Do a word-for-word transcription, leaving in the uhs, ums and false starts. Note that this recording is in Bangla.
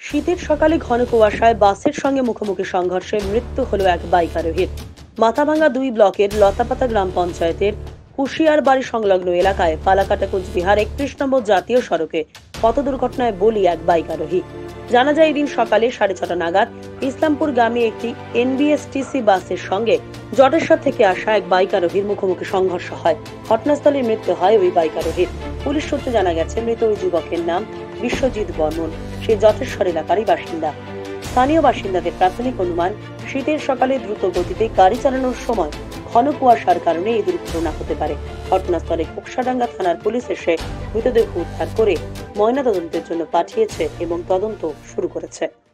শীতের সকালে ঘন কুয়াশায় বাসের সঙ্গে মুখোমুখি সংঘর্ষে মৃত্যু হল এক বাইক আরোহীর। মাথাভাঙ্গা দুই ব্লকের লতাপাতা গ্রাম পঞ্চায়েতের কুশিয়ারবাড়ি সংলগ্ন এলাকায় ফালাকাটা কোচবিহার একত্রিশ নম্বর জাতীয় সড়কে পথ দুর্ঘটনায় বলি এক বাইক আরোহী। জানা যায় এদিন সকালে সাড়ে ছটা নাগাদ ইসলামপুরগামী একটি এনবিএসটিসি বাসের সঙ্গে জটেশ্বর থেকে আসা এক বাইক আরোহীর মুখোমুখি সংঘর্ষ হয়। ঘটনাস্থলে মৃত্যু হয় ওই বাইক আরোহীর। পুলিশ সূত্রে জানা গেছে, মৃত ওই যুবকের নাম বিশ্বজিৎ বর্মন। সে জটেশ্বর এলাকারই বাসিন্দা। স্থানীয় বাসিন্দাদের প্রাথমিক অনুমান, শীতের সকালে দ্রুত গতিতে গাড়ি চালানোর সময় ঘন কুয়াশার কারণে এই দুর্ঘটনা হতে পারে। ঘটনাস্থলে কোকসাডাঙ্গা থানার পুলিশ এসে মৃতদেহ উদ্ধার করে ময়নাতদন্তের জন্য পাঠিয়েছে এবং তদন্ত শুরু করেছে।